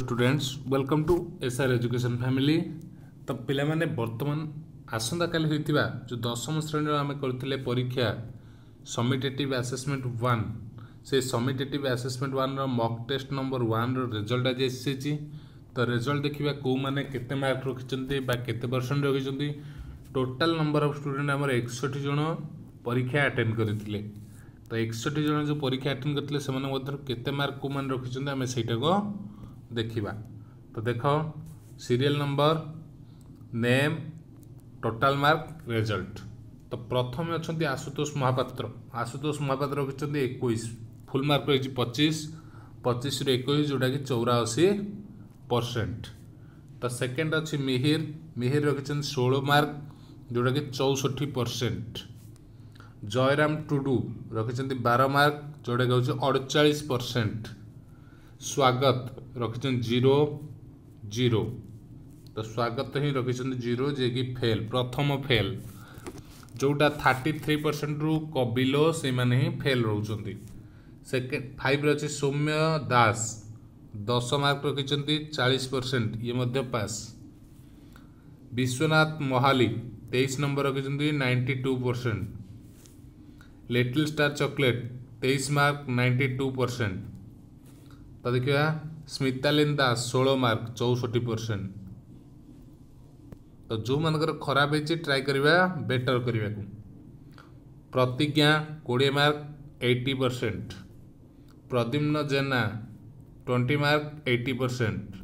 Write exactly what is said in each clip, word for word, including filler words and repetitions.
Students welcome to SR education family. तो पिला माने वर्तमान आसंता काली होइतिबा जो दशम श्रेणी आम करथिले परीक्षा समिटेटिव असेसमेंट वन से समिटेटिव असेसमेंट वन रो मॉक टेस्ट नंबर वन रो रिजल्ट आज एसएची। तो रिजल्ट देखिबा को माने केते मार्क रखिचंती बा केते परसेंट रखिचंती। टोटल नंबर ऑफ स्टूडेंट हमर इकसठ जन परीक्षा अटेंड करथिले। तो इकसठ जन जो परीक्षा अटेंड करथिले से माने मध्य केते मार्क को मान रखिचंती हमें सेटा को देखिबा। तो देखो serial number name total mark result. तो प्रथम अच्छे आशुतोष महापात्र आशुतोष महापात्र रखिंट इक्कीस फुल मार्क रही पच्चीस पच्चीस रु इक्कीस जोटा कि चौराशी परसेंट। तो सेकेंड अच्छी मिहिर मिहिर रखिंट षोल मार्क जोटा कि चौसठी परसेंट। जयराम टुडू रखिंट बारह मार्क जोटा कि हूँ अड़चाश परसेंट। स्वागत रखिंट जीरो जीरो। तो स्वागत ही रखिंट जीरो जे कि फेल प्रथम फेल जोटा थर्टी थ्री परसेंट रु बिलो से माने ही फेल रोचंती। सेकेंड फाइव अच्छे सौम्य दास दस मार्क रखिंट चालीस परसेंट ये मध्य पास। विश्वनाथ मोहाली तेईस नंबर रखिंट ninety two percent. Little star chocolate तेईस मार्क नाइंटी टू परसेंट। तो देखिए स्मितालीन दास सोलह मार्क चौसठी परसेंट। तो जो मानकर खराब है ट्राई करवा बेटर करने को। प्रतिज्ञा बीस मार्क अस्सी परसेंट। प्रद्युम्न जेना बीस मार्क अस्सी परसेंट।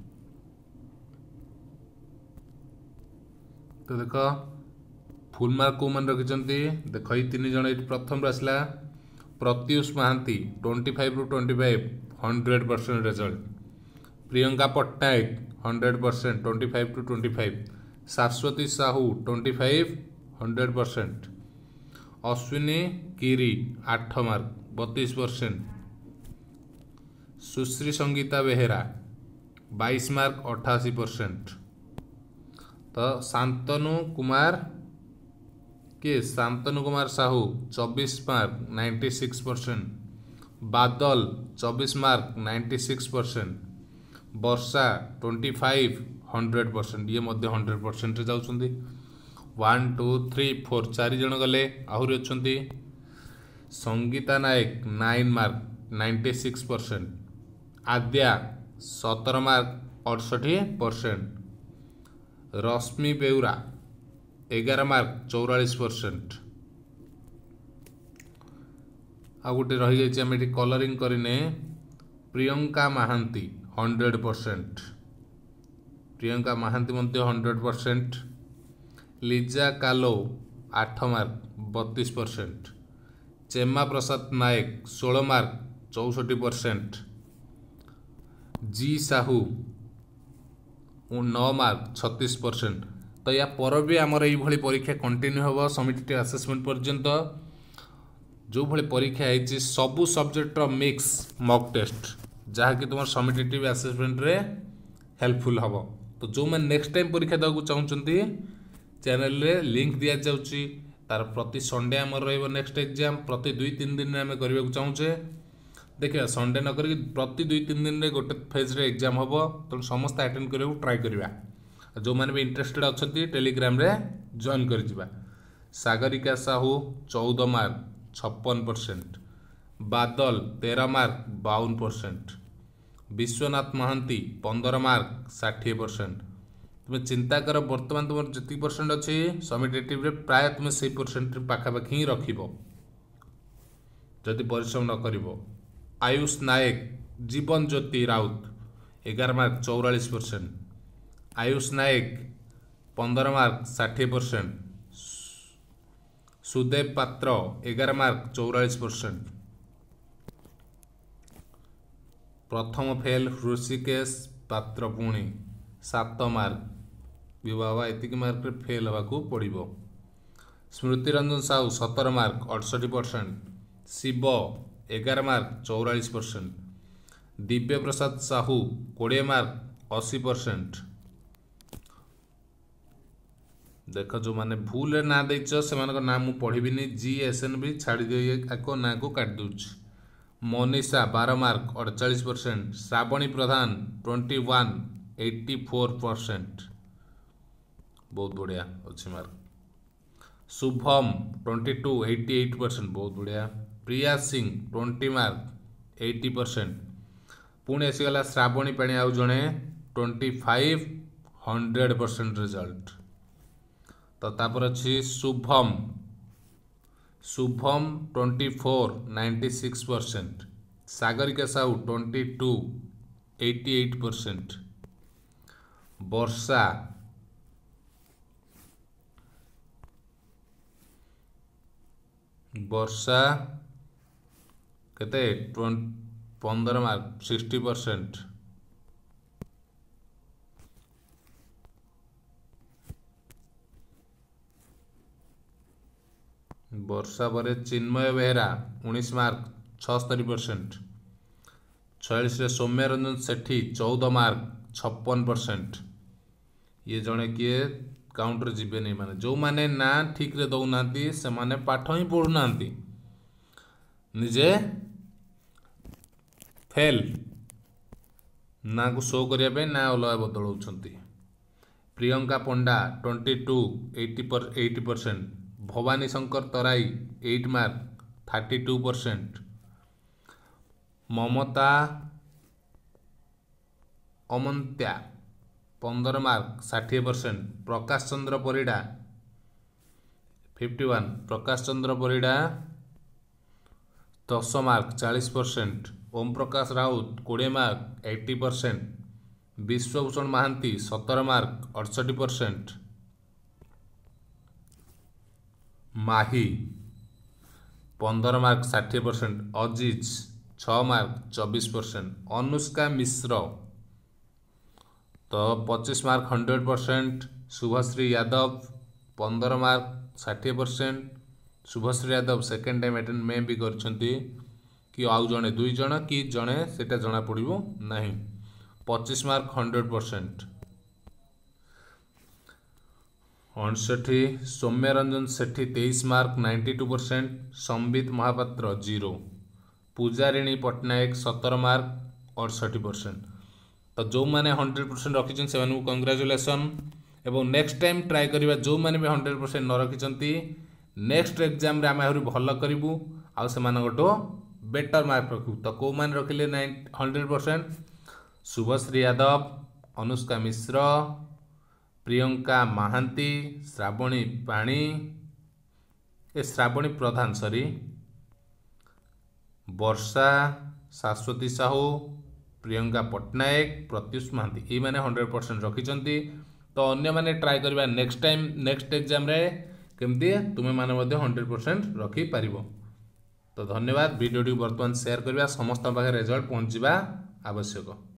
तो देख फुल मार्क को मान रखिंट देख ये तीन जन प्रथम आसला प्रत्युष महांती ट्वेंटी फाइव रु twenty five hundred percent result. Priyanka Pattnaik hundred percent twenty five to twenty five. Shashwati Sahu twenty five hundred percent. Ashwini Giri आठ मार्क बत्तीस परसेंट। सुश्री संगीता बेहेरा बाईस मार्क अठासी परसेंट। तो शांतनु कुमार के शांतनु कुमार साहू चौबीस mark ninety six percent. Badal चौबीस mark ninety six percent. Varsha twenty five hundred percent ये मध्य हंड्रेड परसेंट जाऊँगी। वन टू थ्री फोर चार जन गले आहरी अच्छा। Sangeeta Nayak nine mark ninety six percent. Adya सतर मार्क अड़सठी परसेंट। रश्मि बेउरा एगार मार्क चौरालीस परसेंट। आ गोटे रही जाए कलरिंग करने प्रियंका महांती हंड्रेड परसेंट। प्रियंका महांती मध्य हंड्रेड परसेंट। लिजा कालो आठ मार्क बत्तीस परसेंट। चेमा प्रसाद नायक सोलह मार्क चौसठी परसेंट। जी साहू नौ मार्क छत्तीस परसेंट। तो या पर भी आमर ये परीक्षा कंटिन्यू हम समिटेटिव असेसमेंट पर्यंत जो भली परीक्षा है सबू सब्जेक्ट मिक्स मॉक टेस्ट जहाँकि तुम समिटेटिव असेसमेंट रे हेल्पफुल हम। तो जो मैंने नेक्स्ट टाइम परीक्षा देवाक चाहते चैनल रे लिंक दि जाऊँगी तार प्रति संडे आम रेक्स्ट एग्जाम प्रति दुई तीन दिन में आम करने को चाहूचे। देखिए संडे न करी प्रति दुई तीन दिन में गोटे फेज रे एग्जाम हम तो समस्त अटेंड करने को ट्राई करवा। जो मैंने भी इंटरेस्टेड अच्छा टेलीग्राम रे जॉइन कर जिबा। सागरिका साहू चौदह मार्क छप्पन परसेंट। बादल तेरह मार्क बावन परसेंट। विश्वनाथ महांती पंद्रह मार्क षाठी परसेंट। तुम्हें चिंता कर बर्तमान तुम जी परसेंट अच्छी समिटेटिव प्राय तुम्हें से परसेंट पाखापाखि ही रख जदि परिश्रम न कर। आयुष नायक जीवन ज्योति राउत एगार मार्क चौरालीस परसेंट। आयुष नायक पंद्रह मार्क षाठी परसेंट। सुदेव पात्र एगार मार्क चौरालीस परसेंट। प्रथम फेल ऋषिकेश पात्र पुणी सात मार्क ये बाबा एतिक मार्क फेल होगा पड़ो। स्मृति रंजन साहू सतर मार्क अड़सठी परसेंट। शिव एगार मार्क चौरालीस परसेंट। दिव्य प्रसाद साहू कोड़े मार्क अशी परसेंट। देख जो मैंने भूल ना देच से ना मुझे पढ़ी जी एस एन भी छाड़ी दे ना को काट दूँ मोनिशा बारह मार्क अड़चाश percent, Shravani Pradhan twenty one eighty four percent, बहुत बढ़िया अच्छी mark. Shubham twenty two eighty eight percent, बहुत बढ़िया। Priya Singh twenty mark eighty percent, पुणी आसीगला श्रावणी पाणी आउ जड़े twenty five hundred percent result. तो तापर अच्छी Shubham Shubham twenty four ninety six percent, Sagarika Sahu twenty two eighty eight percent, Varsha Varsha केते पंद्रह मार्क सिक्सटी परसेंट, वर्षा पर चिन्मय बेहरा उन्नीस मार्क छस्तरी परसेंट, छयालीस सौम्य रंजन सेठी चौदह मार्क छप्पन परसेंट। ये जड़े किए काउंटर जीवे नहीं, माने जो माने ना ठीक रे दौना से माने पाठ ही पढ़ुना निजे फेल ना को शो करने ना अलग बदलाउं। Priyanka Panda twenty two eighty पर eighty percent, Bhawani Shankar Tarai eight mark thirty two percent, Mamata अमंत्या पंद्रह मार्क षाठी percent, Prakash Chandra Parida fifty one, Prakash Chandra Parida दस मार्क चालीस परसेंट, ओम प्रकाश राउत कोड़े mark eighty percent, Vishwabhushan Mohanty सतर मार्क अड़सठ परसेंट, माही पंद्रह मार्क षाठी परसेंट, अजीज छः मार्क चौबीस परसेंट, अनुष्का मिश्र तो पच्चीस mark hundred percent, Shubhashree Yadav पंद्रह मार्क षाठी percent. Shubhashree Yadav second time attend में भी करछंती कि आउ जड़े दुई जण कि जड़े सेटा जना पड़ो नहीं, पच्चीस मार्क हंड्रेड परसेंट। अड़सठी सौम्य रंजन सेठी तेईस mark ninety two percent, Sambit Mahapatra zero, Pujarini Pattnaik सतर मार्क अड़सठी परसेंट। तो जो मैंने हंड्रेड परसेंट रखी से कंग्राचुलेसन। एवं नेक्स्ट टाइम ट्राए करवा जो मैंने भी हंड्रेड परसेंट न रखी नेक्स्ट एग्जाम रे आम आहरी भल करूँ आउ से बेटर मार्क रखू। तो कौ मैंने रखिले nine hundred percent, Shubhashree Yadav, Anushka Mishra, Priyanka Mohanty, Shravani Pani ए श्रावणी प्रधान सॉरी, वर्षा, शाश्वती साहू, प्रियंका पट्टनायक, प्रत्युष महांती ये मैंने हंड्रेड परसेंट रखी। तो अन्य मैंने ट्राए करवा नेक्स्ट टाइम नेक्स्ट एग्जाम रे केमती तुम्हें माने मध्य हंड्रेड परसेंट रखी पारिबो। तो धन्यवाद। वीडियो बर्तमान शेयर करवा समस्त पाखे रिजल्ट पहुँचवा आवश्यक।